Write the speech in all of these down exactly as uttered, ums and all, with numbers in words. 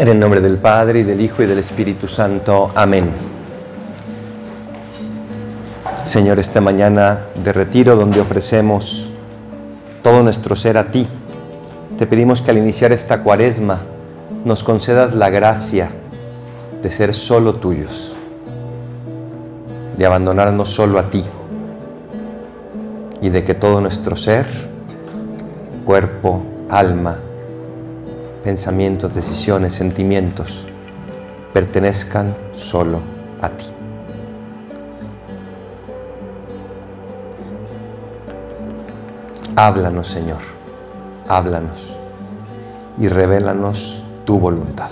En el nombre del Padre, y del Hijo, y del Espíritu Santo. Amén. Señor, esta mañana de retiro, donde ofrecemos todo nuestro ser a ti, te pedimos que al iniciar esta cuaresma nos concedas la gracia de ser solo tuyos, de abandonarnos solo a ti, y de que todo nuestro ser, cuerpo, alma, pensamientos, decisiones, sentimientos, pertenezcan solo a ti. Háblanos, Señor, háblanos y revélanos tu voluntad.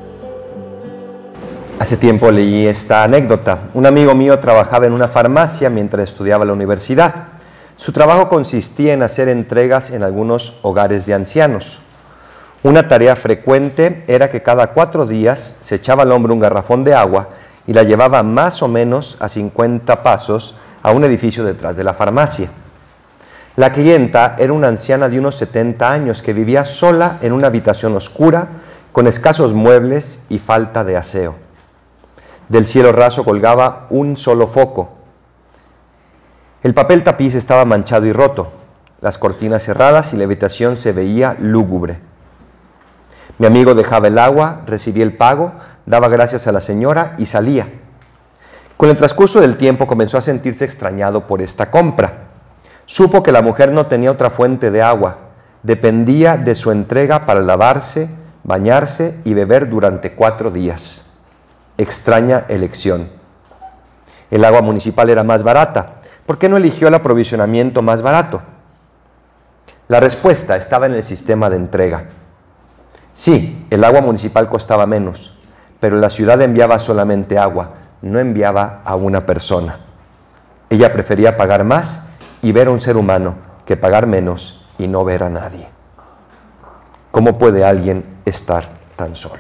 Hace tiempo leí esta anécdota. Un amigo mío trabajaba en una farmacia mientras estudiaba en la universidad. Su trabajo consistía en hacer entregas en algunos hogares de ancianos. Una tarea frecuente era que cada cuatro días se echaba al hombre un garrafón de agua y la llevaba más o menos a cincuenta pasos a un edificio detrás de la farmacia. La clienta era una anciana de unos setenta años que vivía sola en una habitación oscura, con escasos muebles y falta de aseo. Del cielo raso colgaba un solo foco. El papel tapiz estaba manchado y roto, las cortinas cerradas y la habitación se veía lúgubre. Mi amigo dejaba el agua, recibía el pago, daba gracias a la señora y salía. Con el transcurso del tiempo comenzó a sentirse extrañado por esta compra. Supo que la mujer no tenía otra fuente de agua, dependía de su entrega para lavarse, bañarse y beber durante cuatro días. Extraña elección. El agua municipal era más barata. ¿Por qué no eligió el aprovisionamiento más barato? La respuesta estaba en el sistema de entrega. Sí, el agua municipal costaba menos, pero la ciudad enviaba solamente agua, no enviaba a una persona. Ella prefería pagar más y ver a un ser humano que pagar menos y no ver a nadie. ¿Cómo puede alguien estar tan solo?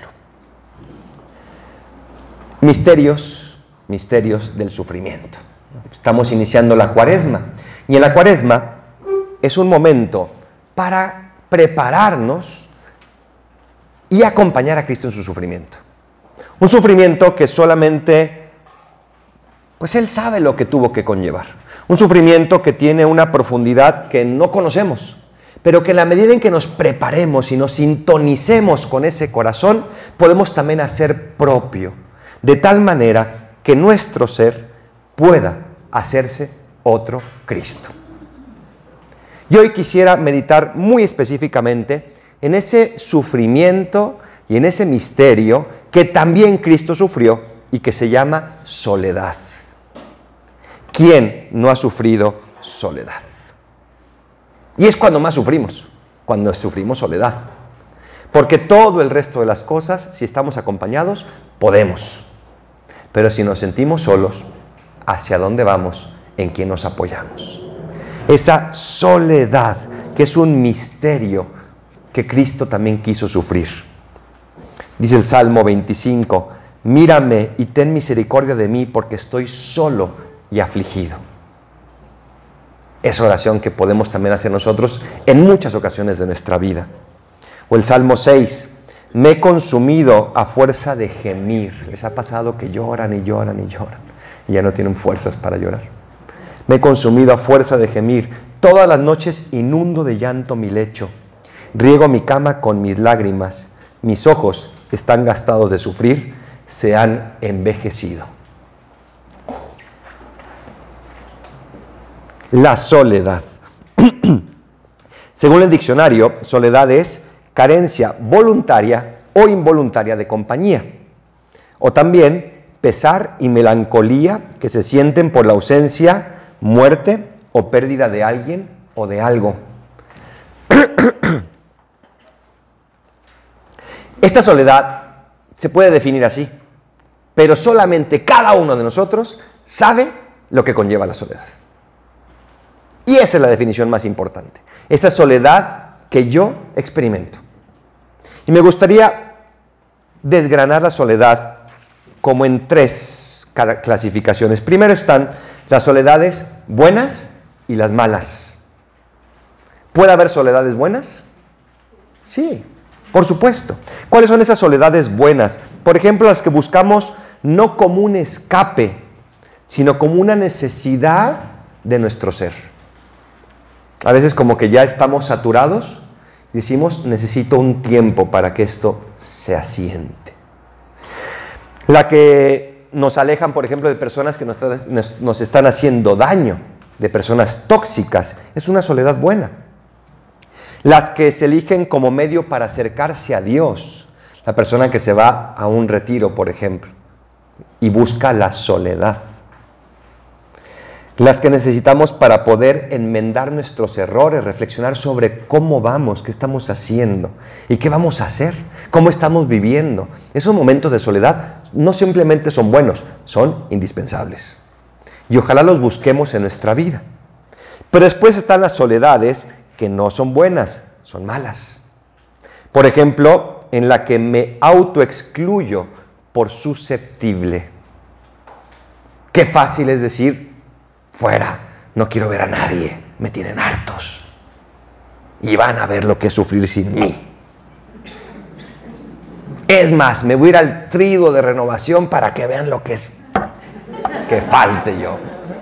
Misterios, misterios del sufrimiento. Estamos iniciando la cuaresma, y en la cuaresma es un momento para prepararnos y acompañar a Cristo en su sufrimiento. Un sufrimiento que solamente, pues Él sabe lo que tuvo que conllevar. Un sufrimiento que tiene una profundidad que no conocemos, pero que en la medida en que nos preparemos y nos sintonicemos con ese corazón, podemos también hacer propio, de tal manera que nuestro ser pueda hacerse otro Cristo. Y hoy quisiera meditar muy específicamente en ese sufrimiento y en ese misterio que también Cristo sufrió y que se llama soledad. ¿Quién no ha sufrido soledad? Y es cuando más sufrimos, cuando sufrimos soledad. Porque todo el resto de las cosas, si estamos acompañados, podemos. Pero si nos sentimos solos, ¿hacia dónde vamos? ¿En quién nos apoyamos? Esa soledad, que es un misterio que Cristo también quiso sufrir. Dice el Salmo veinticinco, mírame y ten misericordia de mí porque estoy solo y afligido. Esa oración que podemos también hacer nosotros en muchas ocasiones de nuestra vida. O el Salmo seis, me he consumido a fuerza de gemir. ¿Les ha pasado que lloran y lloran y lloran y ya no tienen fuerzas para llorar? Me he consumido a fuerza de gemir. Todas las noches inundo de llanto mi lecho. Riego mi cama con mis lágrimas. Mis ojos están gastados de sufrir, se han envejecido. La soledad. Según el diccionario, soledad es carencia voluntaria o involuntaria de compañía. O también pesar y melancolía que se sienten por la ausencia, muerte o pérdida de alguien o de algo. Esta soledad se puede definir así, pero solamente cada uno de nosotros sabe lo que conlleva la soledad. Y esa es la definición más importante. Esa soledad que yo experimento. Y me gustaría desgranar la soledad como en tres clasificaciones. Primero están las soledades buenas y las malas. ¿Puede haber soledades buenas? Sí. Por supuesto. ¿Cuáles son esas soledades buenas? Por ejemplo, las que buscamos no como un escape, sino como una necesidad de nuestro ser. A veces como que ya estamos saturados y decimos, necesito un tiempo para que esto se asiente. La que nos alejan, por ejemplo, de personas que nos, nos, nos están haciendo daño, de personas tóxicas, es una soledad buena. Las que se eligen como medio para acercarse a Dios, la persona que se va a un retiro, por ejemplo, y busca la soledad. Las que necesitamos para poder enmendar nuestros errores, reflexionar sobre cómo vamos, qué estamos haciendo y qué vamos a hacer, cómo estamos viviendo. Esos momentos de soledad no simplemente son buenos, son indispensables. Y ojalá los busquemos en nuestra vida. Pero después están las soledades que no son buenas, son malas. Por ejemplo, en la que me autoexcluyo por susceptible. Qué fácil es decir, fuera, no quiero ver a nadie, me tienen hartos. Y van a ver lo que es sufrir sin mí. Es más, me voy a ir al triduo de renovación para que vean lo que es que falte yo.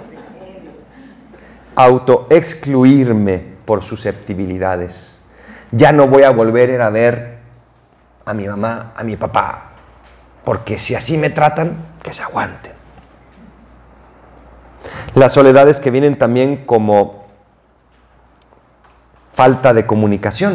Autoexcluirme por susceptibilidades. Ya no voy a volver a ver a mi mamá, a mi papá, porque si así me tratan, que se aguanten. Las soledades que vienen también como falta de comunicación.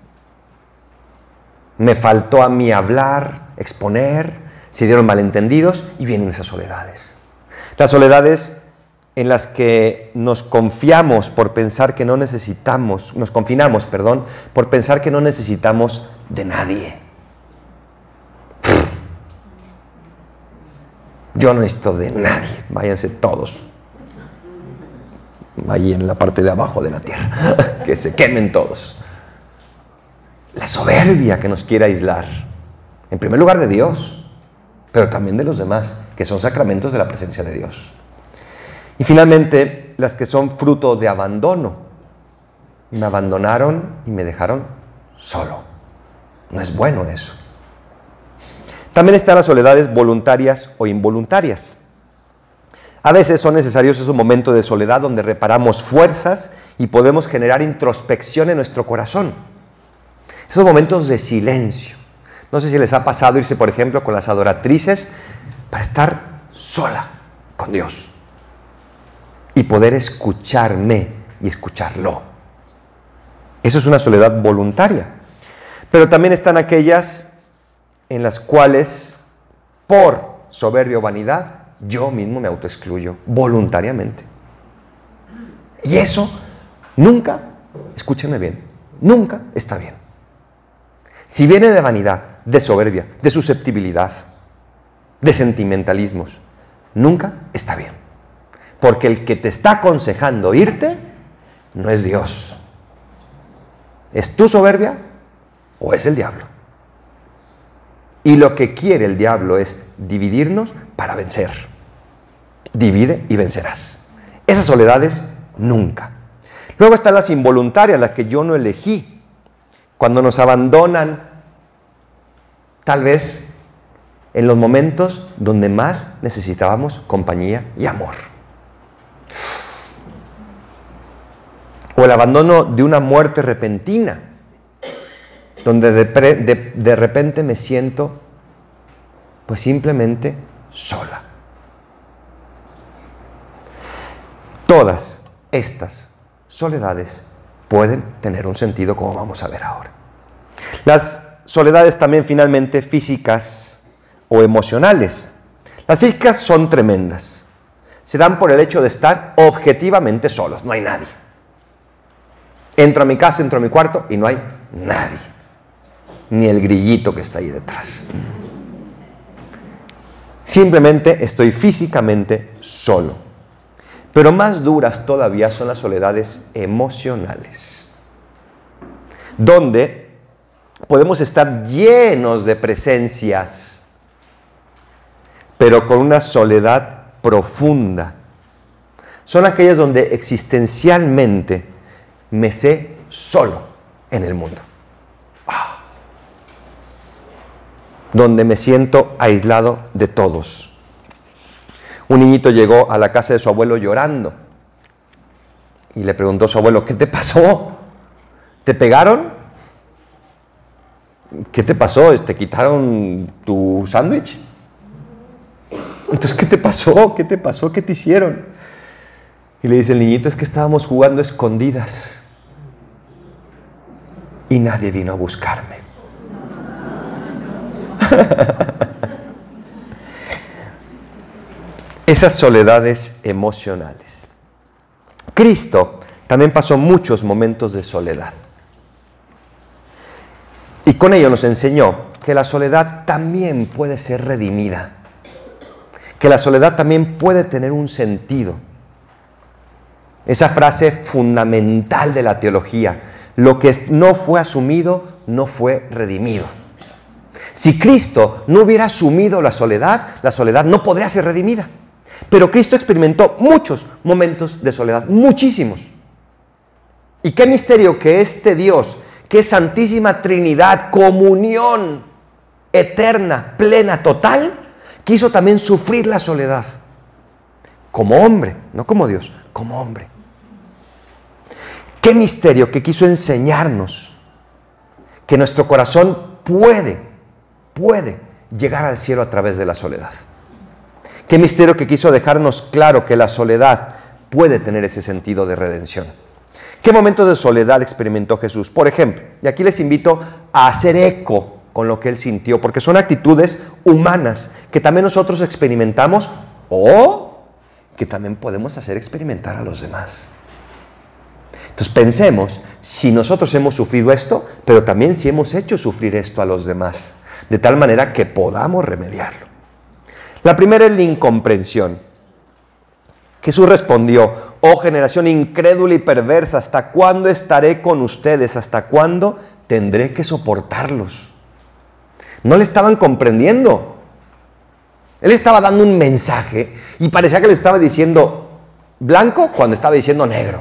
Me faltó a mí hablar, exponer, se dieron malentendidos y vienen esas soledades. Las soledades en las que nos confiamos por pensar que no necesitamos, nos confinamos, perdón, por pensar que no necesitamos de nadie. Yo no necesito de nadie, váyanse todos. Allí en la parte de abajo de la tierra, que se quemen todos. La soberbia que nos quiere aislar, en primer lugar de Dios, pero también de los demás, que son sacramentos de la presencia de Dios. Y finalmente, las que son fruto de abandono. Me abandonaron y me dejaron solo. No es bueno eso. También están las soledades voluntarias o involuntarias. A veces son necesarios esos momentos de soledad donde reparamos fuerzas y podemos generar introspección en nuestro corazón. Esos momentos de silencio. No sé si les ha pasado irse, por ejemplo, con las adoratrices para estar sola con Dios y poder escucharme y escucharlo. Eso es una soledad voluntaria. Pero también están aquellas en las cuales, por soberbia o vanidad, yo mismo me autoexcluyo voluntariamente. Y eso nunca, escúchenme bien, nunca está bien. Si viene de vanidad, de soberbia, de susceptibilidad, de sentimentalismos, nunca está bien. Porque el que te está aconsejando irte no es Dios. ¿Es tu soberbia o es el diablo? Y lo que quiere el diablo es dividirnos para vencer. Divide y vencerás. Esas soledades, nunca. Luego están las involuntarias, las que yo no elegí. Cuando nos abandonan, tal vez en los momentos donde más necesitábamos compañía y amor. O el abandono de una muerte repentina, donde de, pre, de, de repente me siento pues simplemente sola. Todas estas soledades pueden tener un sentido, como vamos a ver ahora. Las soledades también finalmente físicas o emocionales. Las físicas son tremendas. Se dan por el hecho de estar objetivamente solos, no hay nadie. Entro a mi casa, entro a mi cuarto y no hay nadie. Ni el grillito que está ahí detrás. Simplemente estoy físicamente solo. Pero más duras todavía son las soledades emocionales, donde podemos estar llenos de presencias, pero con una soledad profunda. Son aquellas donde existencialmente me sé solo en el mundo. donde me siento aislado de todos. Un niñito llegó a la casa de su abuelo llorando y le preguntó a su abuelo, ¿qué te pasó? ¿Te pegaron? ¿Qué te pasó? ¿Te quitaron tu sándwich? Entonces, ¿qué te pasó? ¿Qué te pasó? ¿Qué te hicieron? Y le dice el niñito, es que estábamos jugando escondidas y nadie vino a buscarme. Esas soledades emocionales. Cristo también pasó muchos momentos de soledad. Y con ello nos enseñó que la soledad también puede ser redimida. Que la soledad también puede tener un sentido. Esa frase fundamental de la teología, lo que no fue asumido, no fue redimido. Si Cristo no hubiera asumido la soledad, la soledad no podría ser redimida. Pero Cristo experimentó muchos momentos de soledad, muchísimos. Y qué misterio que este Dios, que es Santísima Trinidad, comunión eterna, plena, total, quiso también sufrir la soledad. Como hombre, no como Dios, como hombre. Qué misterio que quiso enseñarnos que nuestro corazón puede, puede llegar al cielo a través de la soledad. Qué misterio que quiso dejarnos claro que la soledad puede tener ese sentido de redención. ¿Qué momentos de soledad experimentó Jesús? Por ejemplo, y aquí les invito a hacer eco con lo que Él sintió, porque son actitudes humanas que también nosotros experimentamos o que también podemos hacer experimentar a los demás. Entonces pensemos, si nosotros hemos sufrido esto, pero también si hemos hecho sufrir esto a los demás, de tal manera que podamos remediarlo. La primera es la incomprensión. Jesús respondió, oh generación incrédula y perversa, ¿hasta cuándo estaré con ustedes? ¿Hasta cuándo tendré que soportarlos? No le estaban comprendiendo. Él estaba dando un mensaje y parecía que le estaba diciendo blanco cuando estaba diciendo negro.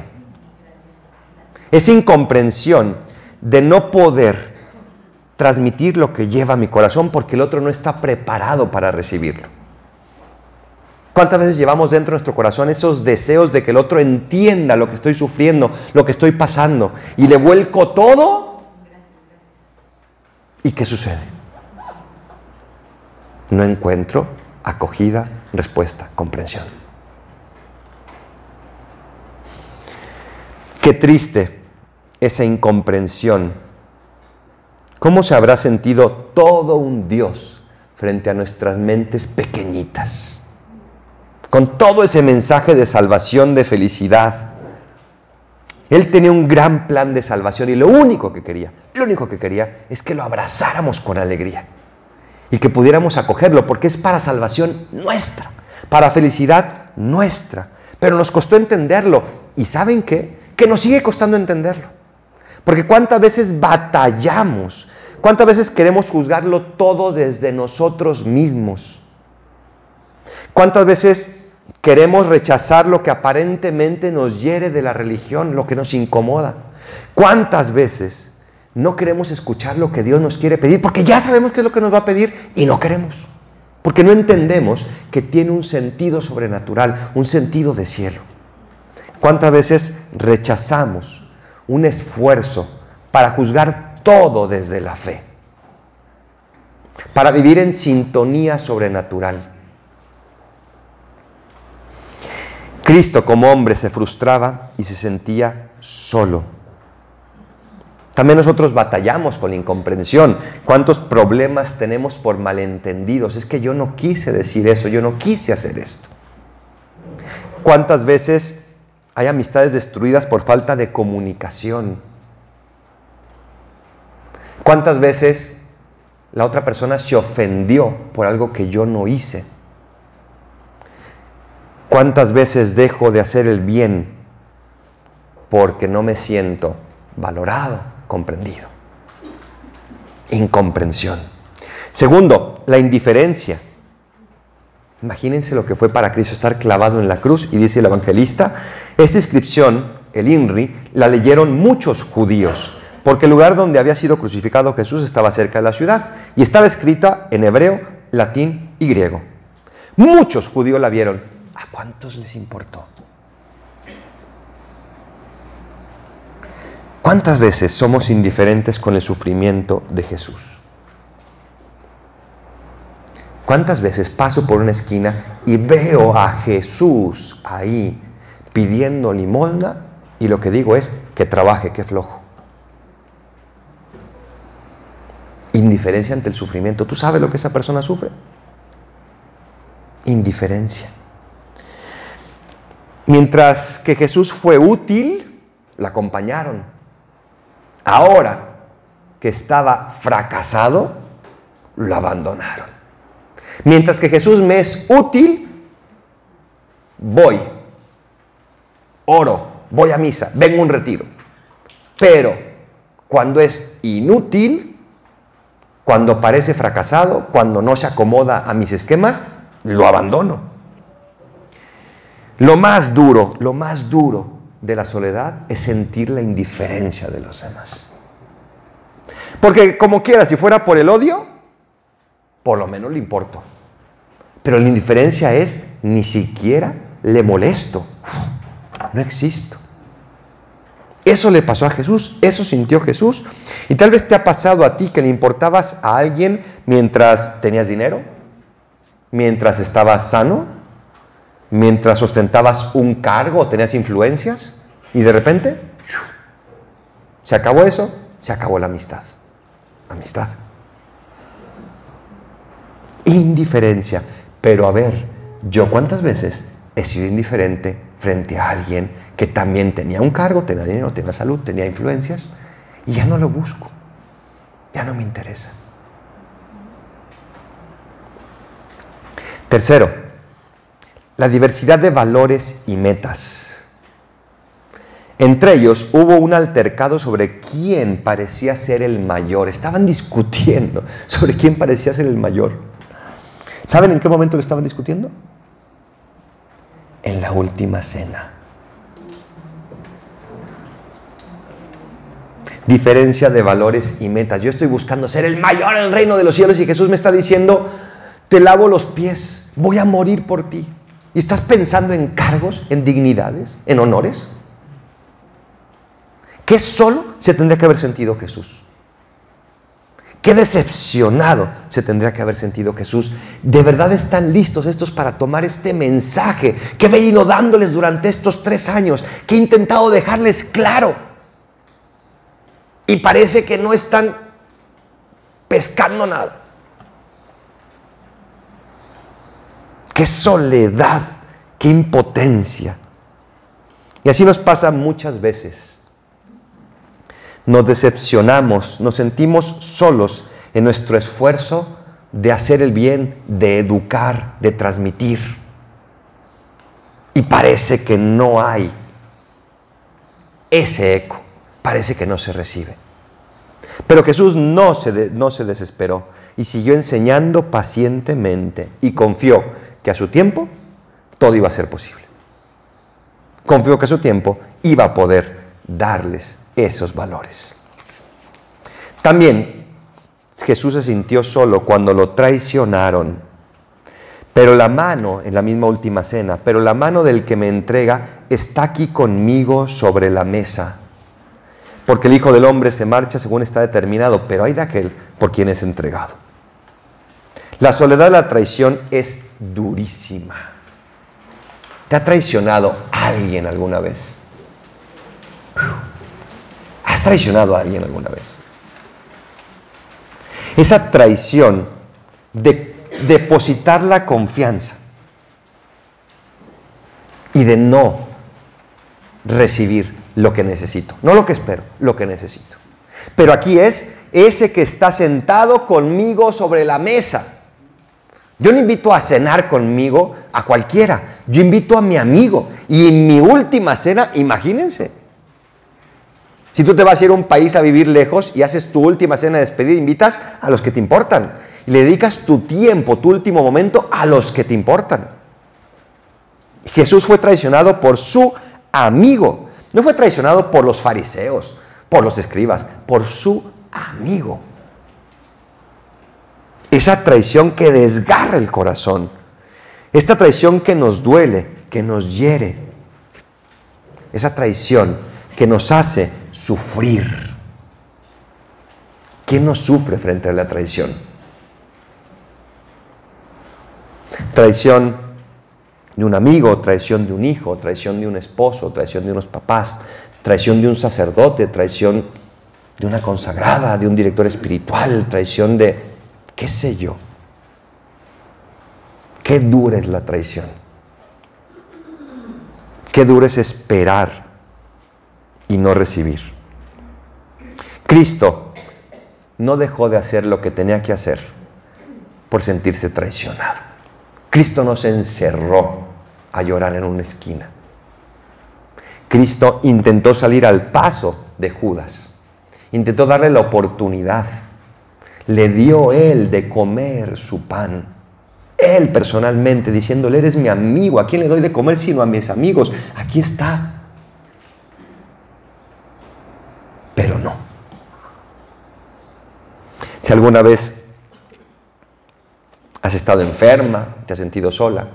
Esa incomprensión de no poder transmitir lo que lleva mi corazón porque el otro no está preparado para recibirlo. ¿Cuántas veces llevamos dentro de nuestro corazón esos deseos de que el otro entienda lo que estoy sufriendo, lo que estoy pasando, y le vuelco todo? ¿Y qué sucede? No encuentro acogida, respuesta, comprensión. Qué triste esa incomprensión. ¿Cómo se habrá sentido todo un Dios frente a nuestras mentes pequeñitas? Con todo ese mensaje de salvación, de felicidad. Él tenía un gran plan de salvación y lo único que quería, lo único que quería es que lo abrazáramos con alegría y que pudiéramos acogerlo porque es para salvación nuestra, para felicidad nuestra. Pero nos costó entenderlo y ¿saben qué? Que nos sigue costando entenderlo. Porque cuántas veces batallamos, cuántas veces queremos juzgarlo todo desde nosotros mismos. ¿Cuántas veces queremos rechazar lo que aparentemente nos hiere de la religión, lo que nos incomoda? ¿Cuántas veces no queremos escuchar lo que Dios nos quiere pedir? Porque ya sabemos qué es lo que nos va a pedir y no queremos. Porque no entendemos que tiene un sentido sobrenatural, un sentido de cielo. ¿Cuántas veces rechazamos un esfuerzo para juzgar todo desde la fe? Para vivir en sintonía sobrenatural. Cristo como hombre se frustraba y se sentía solo. También nosotros batallamos con la incomprensión. ¿Cuántos problemas tenemos por malentendidos? Es que yo no quise decir eso, yo no quise hacer esto. ¿Cuántas veces hay amistades destruidas por falta de comunicación? ¿Cuántas veces la otra persona se ofendió por algo que yo no hice? ¿Cuántas veces dejo de hacer el bien porque no me siento valorado, comprendido? Incomprensión. Segundo, la indiferencia. Imagínense lo que fue para Cristo estar clavado en la cruz. Y dice el evangelista, esta inscripción, el I N R I, la leyeron muchos judíos porque el lugar donde había sido crucificado Jesús estaba cerca de la ciudad y estaba escrita en hebreo, latín y griego. Muchos judíos la vieron. ¿A cuántos les importó? ¿Cuántas veces somos indiferentes con el sufrimiento de Jesús? ¿Cuántas veces paso por una esquina y veo a Jesús ahí pidiendo limosna y lo que digo es que trabaje, que flojo? Indiferencia ante el sufrimiento. ¿Tú sabes lo que esa persona sufre? Indiferencia. Mientras que Jesús fue útil, la acompañaron. Ahora que estaba fracasado, lo abandonaron. Mientras que Jesús me es útil, voy, oro, voy a misa, vengo a un retiro. Pero cuando es inútil, cuando parece fracasado, cuando no se acomoda a mis esquemas, lo abandono. Lo más duro, lo más duro de la soledad es sentir la indiferencia de los demás. Porque como quiera, si fuera por el odio, por lo menos le importo. Pero la indiferencia es, ni siquiera le molesto. No existo. Eso le pasó a Jesús, eso sintió Jesús. Y tal vez te ha pasado a ti que le importabas a alguien mientras tenías dinero, mientras estabas sano, mientras ostentabas un cargo o tenías influencias, y de repente, se acabó eso, se acabó la amistad. Amistad. Indiferencia. Pero a ver, ¿yo cuántas veces he sido indiferente frente a alguien que también tenía un cargo, tenía dinero, tenía salud, tenía influencias, y ya no lo busco, ya no me interesa? Tercero, la diversidad de valores y metas. Entre ellos hubo un altercado sobre quién parecía ser el mayor. Estaban discutiendo sobre quién parecía ser el mayor. ¿Saben en qué momento lo estaban discutiendo? En la última cena. Diferencia de valores y metas. Yo estoy buscando ser el mayor en el reino de los cielos y Jesús me está diciendo, te lavo los pies, voy a morir por ti. ¿Y estás pensando en cargos, en dignidades, en honores? ¿Qué solo se tendría que haber sentido Jesús? Qué decepcionado se tendría que haber sentido Jesús. ¿De verdad están listos estos para tomar este mensaje que he venido dándoles durante estos tres años, que he intentado dejarles claro? Y parece que no están pescando nada. Qué soledad, qué impotencia. Y así nos pasa muchas veces. Nos decepcionamos, nos sentimos solos en nuestro esfuerzo de hacer el bien, de educar, de transmitir. Y parece que no hay ese eco, parece que no se recibe. Pero Jesús no se, de, no se desesperó y siguió enseñando pacientemente y confió que a su tiempo todo iba a ser posible. Confió que a su tiempo iba a poder darles esos valores. También Jesús se sintió solo cuando lo traicionaron. Pero la mano, en la misma última cena, pero la mano del que me entrega está aquí conmigo sobre la mesa. Porque el Hijo del Hombre se marcha según está determinado, pero hay de aquel por quien es entregado. La soledad de la traición es durísima. ¿Te ha traicionado alguien alguna vez? ¿Has traicionado a alguien alguna vez? Esa traición de depositar la confianza y de no recibir lo que necesito. No lo que espero, lo que necesito. Pero aquí es ese que está sentado conmigo sobre la mesa. Yo no invito a cenar conmigo a cualquiera. Yo invito a mi amigo. Y en mi última cena, imagínense. Si tú te vas a ir a un país a vivir lejos y haces tu última cena de despedida, invitas a los que te importan. Y le dedicas tu tiempo, tu último momento a los que te importan. Jesús fue traicionado por su amigo. No fue traicionado por los fariseos, por los escribas, por su amigo. Esa traición que desgarra el corazón. Esta traición que nos duele, que nos hiere. Esa traición que nos hace sufrir. ¿Quién no sufre frente a la traición? Traición de un amigo, traición de un hijo, traición de un esposo, traición de unos papás, traición de un sacerdote, traición de una consagrada, de un director espiritual, traición de, qué sé yo. Qué dura es la traición. Qué duro es esperar y no recibir. Cristo no dejó de hacer lo que tenía que hacer por sentirse traicionado. Cristo no se encerró a llorar en una esquina. Cristo intentó salir al paso de Judas. Intentó darle la oportunidad. Le dio él de comer su pan. Él personalmente diciéndole, eres mi amigo. ¿A quién le doy de comer sino a mis amigos? Aquí está. Pero no. Si alguna vez has estado enferma, te has sentido sola,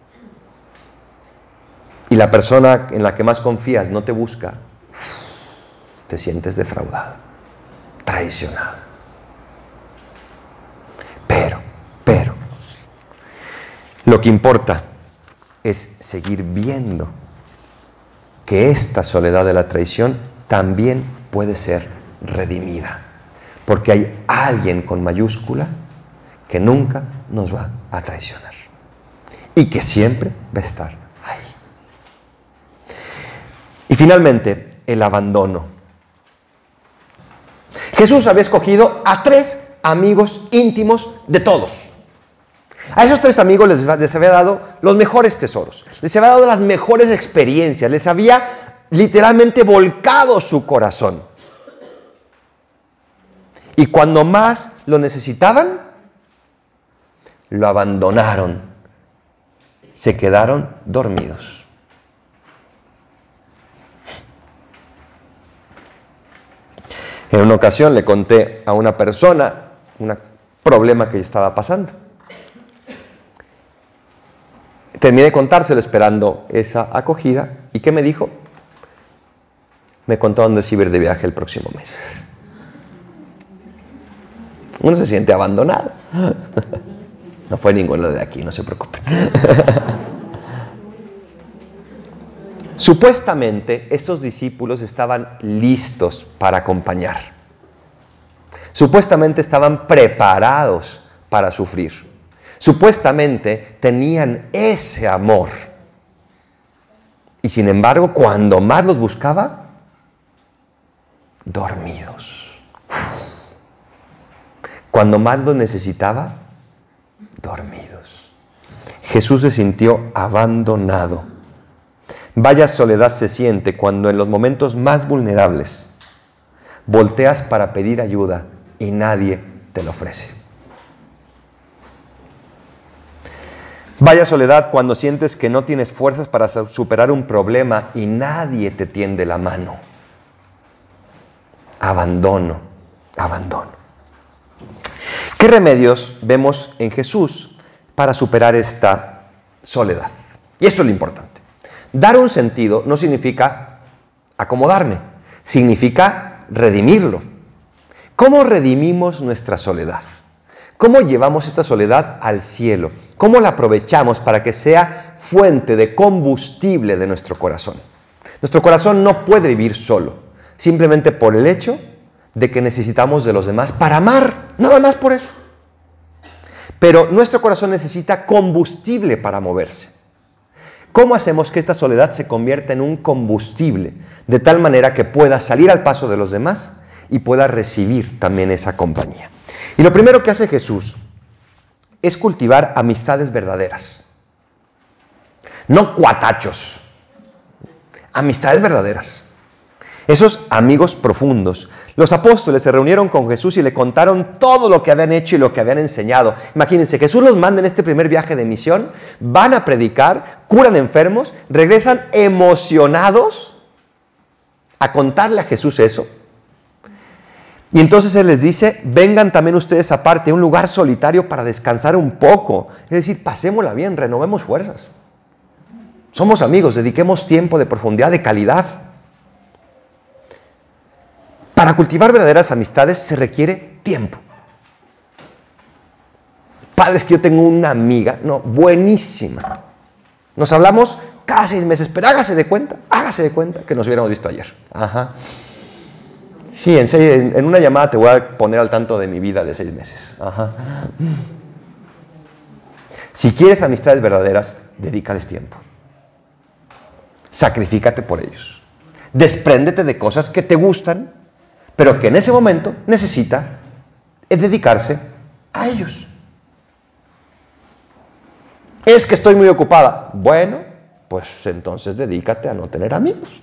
y la persona en la que más confías no te busca, te sientes defraudado, traicionado. Pero, pero, lo que importa es seguir viendo que esta soledad de la traición también puede ser redimida. Porque hay alguien con mayúscula que nunca nos va a traicionar. Y que siempre va a estar ahí. Y finalmente, el abandono. Jesús había escogido a tres amigos íntimos de todos. A esos tres amigos les, les había dado los mejores tesoros. Les había dado las mejores experiencias. Les había literalmente volcado su corazón. Y cuando más lo necesitaban, lo abandonaron. Se quedaron dormidos. En una ocasión le conté a una persona un problema que estaba pasando. Terminé de contárselo esperando esa acogida. ¿Y qué me dijo? Me contó dónde se iba a ir de viaje el próximo mes. Uno se siente abandonado. No fue ninguno de aquí, no se preocupen. Supuestamente, estos discípulos estaban listos para acompañar. Supuestamente estaban preparados para sufrir. Supuestamente tenían ese amor. Y sin embargo, cuando más los buscaba, dormidos. Cuando más los necesitaba, dormidos. Jesús se sintió abandonado. Vaya soledad se siente cuando en los momentos más vulnerables volteas para pedir ayuda y nadie te lo ofrece. Vaya soledad cuando sientes que no tienes fuerzas para superar un problema y nadie te tiende la mano. Abandono, abandono. ¿Qué remedios vemos en Jesús para superar esta soledad? Y esto es lo importante. Dar un sentido no significa acomodarme, significa redimirlo. ¿Cómo redimimos nuestra soledad? ¿Cómo llevamos esta soledad al cielo? ¿Cómo la aprovechamos para que sea fuente de combustible de nuestro corazón? Nuestro corazón no puede vivir solo, simplemente por el hecho de que necesitamos de los demás para amar, nada más por eso. Pero nuestro corazón necesita combustible para moverse. ¿Cómo hacemos que esta soledad se convierta en un combustible de tal manera que pueda salir al paso de los demás y pueda recibir también esa compañía? Y lo primero que hace Jesús es cultivar amistades verdaderas. No cuatachos, amistades verdaderas. Esos amigos profundos. Los apóstoles se reunieron con Jesús y le contaron todo lo que habían hecho y lo que habían enseñado. Imagínense, Jesús los manda en este primer viaje de misión, van a predicar, curan enfermos, regresan emocionados a contarle a Jesús eso. Y entonces Él les dice, vengan también ustedes aparte, a un lugar solitario para descansar un poco. Es decir, pasémosla bien, renovemos fuerzas. Somos amigos, dediquemos tiempo de profundidad, de calidad. Para cultivar verdaderas amistades se requiere tiempo. Padres, que yo tengo una amiga, no, buenísima. Nos hablamos cada seis meses, pero hágase de cuenta, hágase de cuenta que nos hubiéramos visto ayer. Ajá. Sí, en, serio, en, en una llamada te voy a poner al tanto de mi vida de seis meses. Ajá. Si quieres amistades verdaderas, dedícales tiempo. Sacrifícate por ellos. Despréndete de cosas que te gustan, pero que en ese momento necesita dedicarse a ellos. Es que estoy muy ocupada. Bueno, pues entonces dedícate a no tener amigos.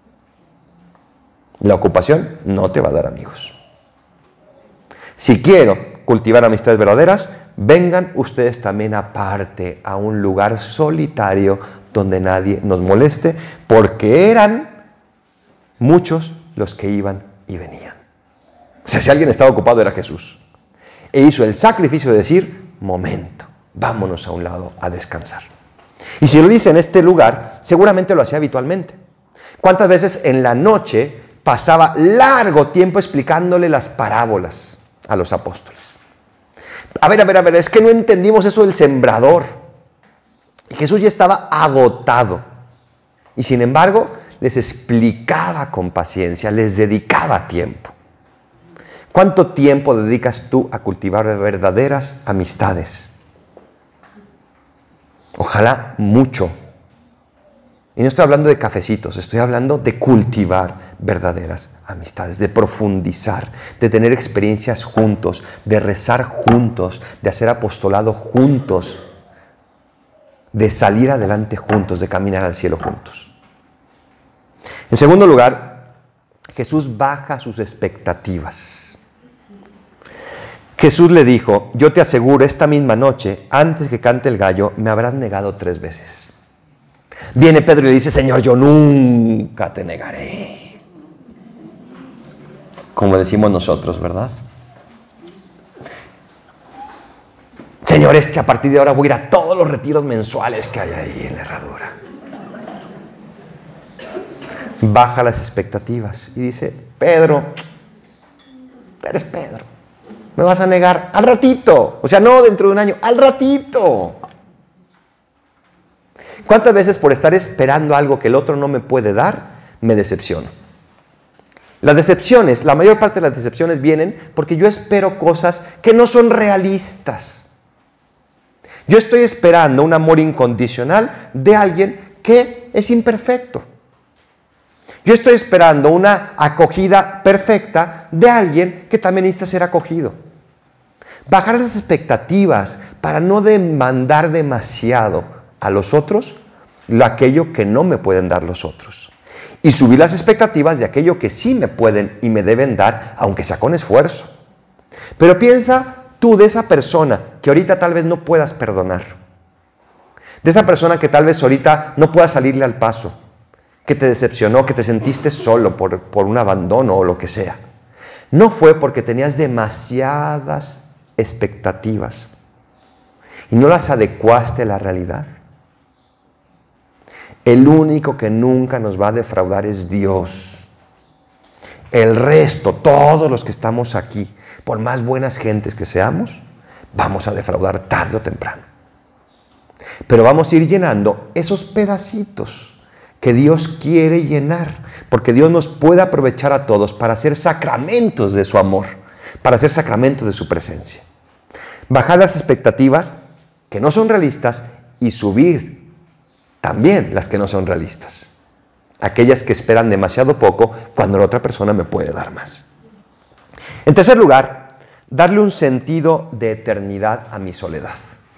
La ocupación no te va a dar amigos. Si quiero cultivar amistades verdaderas, vengan ustedes también aparte a un lugar solitario donde nadie nos moleste, porque eran muchos los que iban y venían. O sea, si alguien estaba ocupado era Jesús. E hizo el sacrificio de decir, momento, vámonos a un lado a descansar. Y si lo dice en este lugar, seguramente lo hacía habitualmente. ¿Cuántas veces en la noche pasaba largo tiempo explicándole las parábolas a los apóstoles? A ver, a ver, a ver, es que no entendimos eso del sembrador. Y Jesús ya estaba agotado. Y sin embargo, les explicaba con paciencia, les dedicaba tiempo. ¿Cuánto tiempo dedicas tú a cultivar verdaderas amistades? Ojalá mucho. Y no estoy hablando de cafecitos, estoy hablando de cultivar verdaderas amistades, de profundizar, de tener experiencias juntos, de rezar juntos, de hacer apostolado juntos, de salir adelante juntos, de caminar al cielo juntos. En segundo lugar, Jesús baja sus expectativas. Jesús le dijo, yo te aseguro, esta misma noche, antes que cante el gallo, me habrás negado tres veces. Viene Pedro y le dice, Señor, yo nunca te negaré. Como decimos nosotros, ¿verdad? Señor, es que a partir de ahora voy a ir a todos los retiros mensuales que hay ahí en la Herradura. Baja las expectativas y dice, Pedro, eres Pedro. Me vas a negar al ratito. O sea, no dentro de un año, al ratito. ¿Cuántas veces por estar esperando algo que el otro no me puede dar, me decepciono? Las decepciones, la mayor parte de las decepciones vienen porque yo espero cosas que no son realistas. Yo estoy esperando un amor incondicional de alguien que es imperfecto. Yo estoy esperando una acogida perfecta de alguien que también necesita ser acogido. Bajar las expectativas para no demandar demasiado a los otros lo aquello que no me pueden dar los otros. Y subir las expectativas de aquello que sí me pueden y me deben dar, aunque sea con esfuerzo. Pero piensa tú de esa persona que ahorita tal vez no puedas perdonar. De esa persona que tal vez ahorita no puedas salirle al paso. Que te decepcionó, que te sentiste solo por, por un abandono o lo que sea. No fue porque tenías demasiadas expectativas y no las adecuaste a la realidad. El único que nunca nos va a defraudar es Dios. El resto, todos los que estamos aquí, por más buenas gentes que seamos, vamos a defraudar tarde o temprano. Pero vamos a ir llenando esos pedacitos que Dios quiere llenar, porque Dios nos puede aprovechar a todos para hacer sacramentos de su amor, para hacer sacramentos de su presencia. Bajar las expectativas que no son realistas y subir también las que no son realistas. Aquellas que esperan demasiado poco cuando la otra persona me puede dar más. En tercer lugar, darle un sentido de eternidad a mi soledad.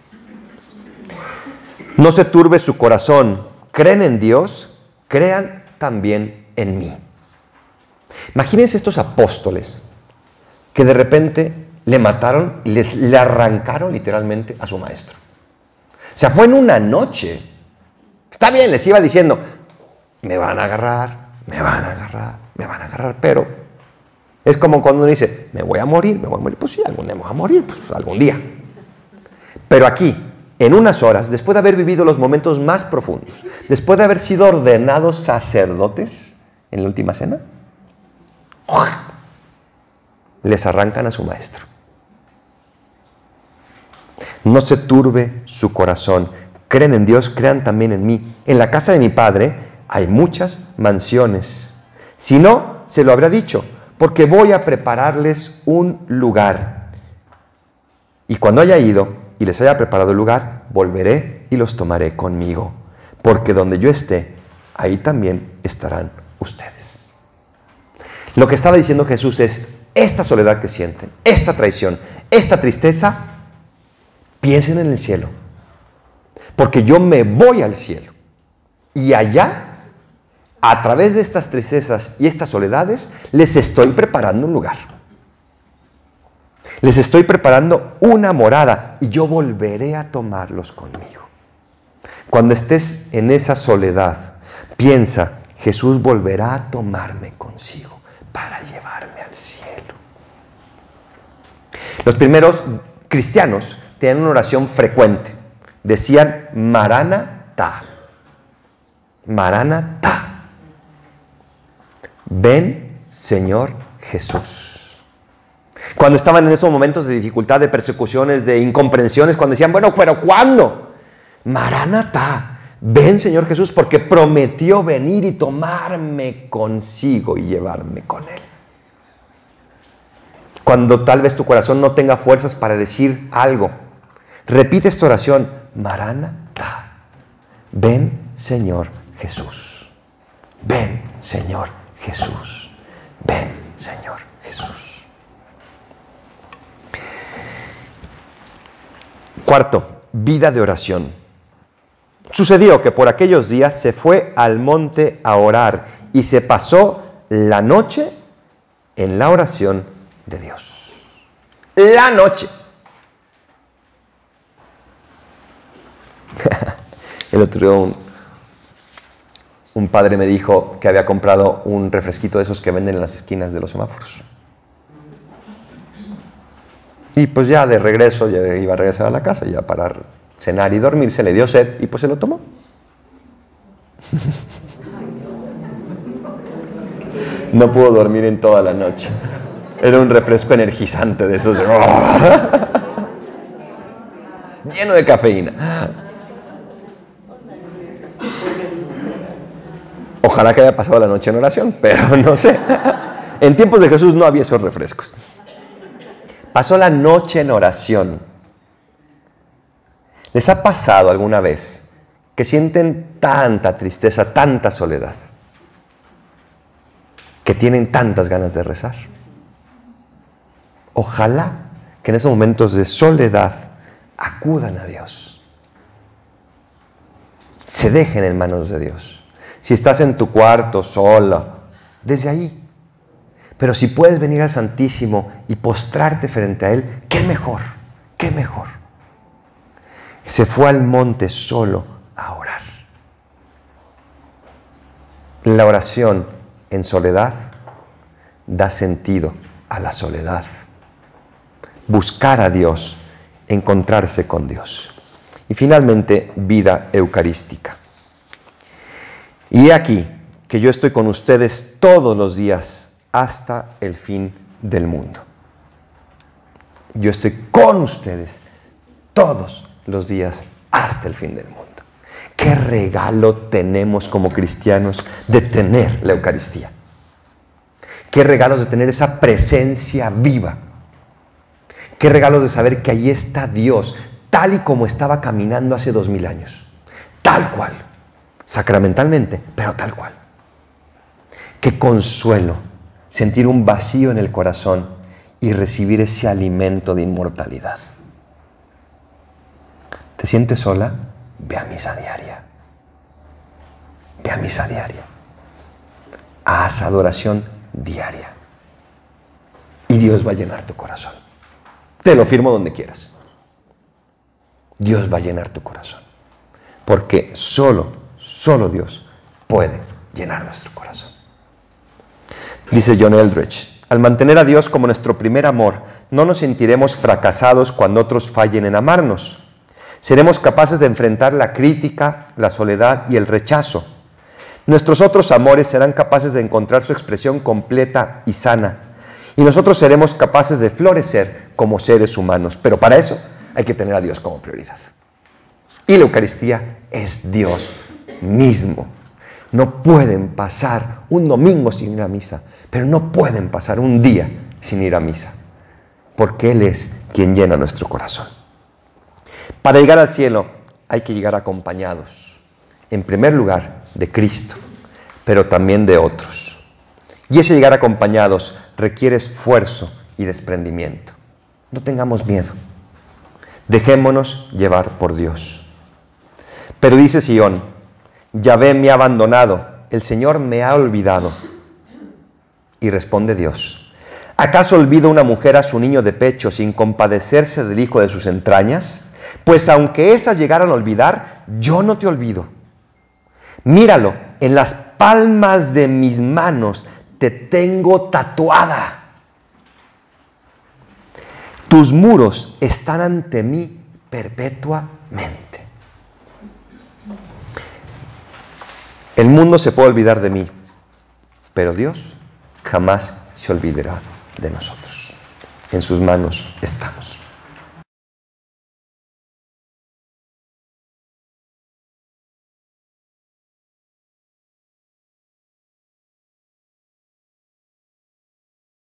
No se turbe su corazón. Creen en Dios, crean también en mí. Imagínense estos apóstoles que de repente le mataron, le, le arrancaron literalmente a su maestro. O sea, fue en una noche. Está bien, les iba diciendo, me van a agarrar, me van a agarrar, me van a agarrar, pero Es como cuando uno dice, me voy a morir, me voy a morir. Pues sí, algún día me voy a morir, pues algún día. Pero aquí, en unas horas, después de haber vivido los momentos más profundos, después de haber sido ordenados sacerdotes en la última cena, les arrancan a su maestro. No se turbe su corazón. Creen en Dios, crean también en mí. En la casa de mi Padre hay muchas mansiones. Si no, se lo habrá dicho, porque voy a prepararles un lugar. Y cuando haya ido y les haya preparado el lugar, volveré y los tomaré conmigo. Porque donde yo esté, ahí también estarán ustedes. Lo que estaba diciendo Jesús es, esta soledad que sienten, esta traición, esta tristeza, piensen en el cielo. Porque yo me voy al cielo. Y allá, a través de estas tristezas y estas soledades, les estoy preparando un lugar. Les estoy preparando una morada y yo volveré a tomarlos conmigo. Cuando estés en esa soledad, piensa, Jesús volverá a tomarme consigo para llevarme al cielo. Los primeros cristianos tenían una oración frecuente. Decían, Maranatá. Maranatá. Ven, Señor Jesús. Cuando estaban en esos momentos de dificultad, de persecuciones, de incomprensiones, cuando decían, bueno, pero ¿cuándo? Maranatá. Ven, Señor Jesús, porque prometió venir y tomarme consigo y llevarme con Él. Cuando tal vez tu corazón no tenga fuerzas para decir algo, repite esta oración, Maranatá. Ven, Señor Jesús. Ven, Señor Jesús. Ven, Señor Jesús. Cuarto, vida de oración. Sucedió que por aquellos días se fue al monte a orar y se pasó la noche en la oración de Dios. La noche. El otro día un, un padre me dijo que había comprado un refresquito de esos que venden en las esquinas de los semáforos. Y pues ya de regreso, ya iba a regresar a la casa, ya para cenar y dormir, se le dio sed y pues se lo tomó. No pudo dormir en toda la noche. Era un refresco energizante de esos. Lleno de cafeína. Ojalá que haya pasado la noche en oración, pero no sé. En tiempos de Jesús no había esos refrescos. Pasó la noche en oración. ¿Les ha pasado alguna vez que sienten tanta tristeza, tanta soledad, que tienen tantas ganas de rezar? Ojalá que en esos momentos de soledad acudan a Dios. Se dejen en manos de Dios. Si estás en tu cuarto sola, desde ahí. Pero si puedes venir al Santísimo y postrarte frente a Él, qué mejor, qué mejor. Se fue al monte solo a orar. La oración en soledad da sentido a la soledad. Buscar a Dios, encontrarse con Dios. Y finalmente, vida eucarística. Y he aquí que yo estoy con ustedes todos los días hasta el fin del mundo. Yo estoy con ustedes todos los días hasta el fin del mundo. Qué regalo tenemos como cristianos de tener la Eucaristía. Qué regalos de tener esa presencia viva. Qué regalos de saber que ahí está Dios, tal y como estaba caminando hace dos mil años. Tal cual. Sacramentalmente, pero tal cual. Qué consuelo sentir un vacío en el corazón y recibir ese alimento de inmortalidad. ¿Te sientes sola? Ve a misa diaria. Ve a misa diaria. Haz adoración diaria. Y Dios va a llenar tu corazón. Te lo firmo donde quieras. Dios va a llenar tu corazón. Porque solo, solo Dios puede llenar nuestro corazón. Dice John Eldredge, Al mantener a Dios como nuestro primer amor, no nos sentiremos fracasados cuando otros fallen en amarnos. Seremos capaces de enfrentar la crítica, la soledad y el rechazo. Nuestros otros amores serán capaces de encontrar su expresión completa y sana. Y nosotros seremos capaces de florecer como seres humanos. Pero para eso hay que tener a Dios como prioridad. Y la Eucaristía es Dios mismo. No pueden pasar un domingo sin ir a misa, pero no pueden pasar un día sin ir a misa, porque Él es quien llena nuestro corazón. Para llegar al cielo hay que llegar acompañados, en primer lugar, de Cristo, pero también de otros. Y ese llegar acompañados requiere esfuerzo y desprendimiento. No tengamos miedo. Dejémonos llevar por Dios. Pero dice Sión, Yahvé me ha abandonado, el Señor me ha olvidado. Y responde Dios, ¿acaso olvida una mujer a su niño de pecho sin compadecerse del hijo de sus entrañas? Pues aunque esas llegaran a olvidar, yo no te olvido. Míralo, en las palmas de mis manos te tengo tatuada. Tus muros están ante mí perpetuamente. El mundo se puede olvidar de mí, pero Dios jamás se olvidará de nosotros. En sus manos estamos.